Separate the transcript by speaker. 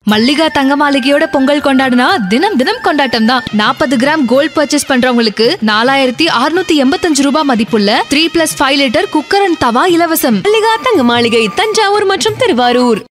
Speaker 1: மல்லிகா தங்க மாளிகையோட பொங்கல் கொண்டாடுனா தினம் தினம் கொண்டாட்டம் தான். 40 கிராம் கோல்ட் பர்ச்சேஸ் பண்றவங்களுக்கு 4685 ரூபாய் மதிப்புள்ள 3+5 லிட்டர் குக்கர் அண்ட் தவா இலவசம்.
Speaker 2: மல்லிகா தங்க மாளிகை, தஞ்சாவூர் மற்றும் திருவாரூர்.